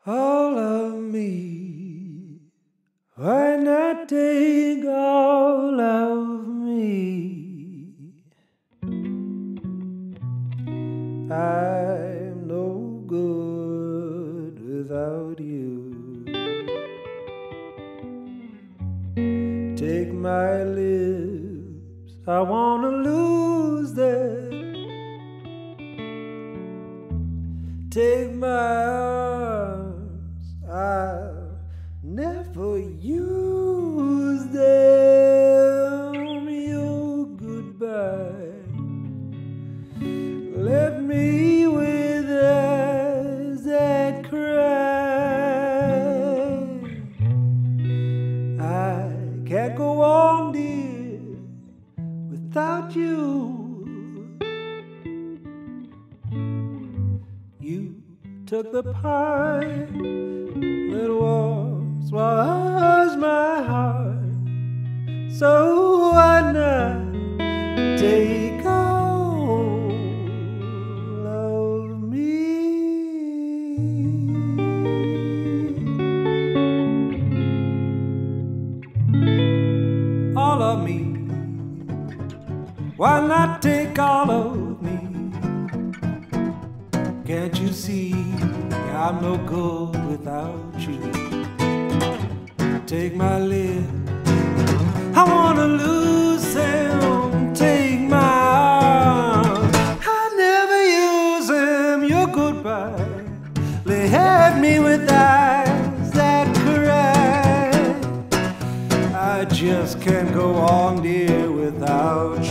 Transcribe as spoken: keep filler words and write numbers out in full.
all of me. Why not take all of me? I'm no good without you. Take my lips, I wanna lose them. Take my arms, I'll never use them. Your goodbye left me with eyes that cry. I can't go on, dear, without you. You took the part that was was my heart, so why not take all of me? All of me. Why not take all of me? Can't you see I'm no good without you? Take my lips, I wanna lose them. Take my arms, I never use them. Your goodbye, they had me with eyes that cry. I just can't go on, dear, without you.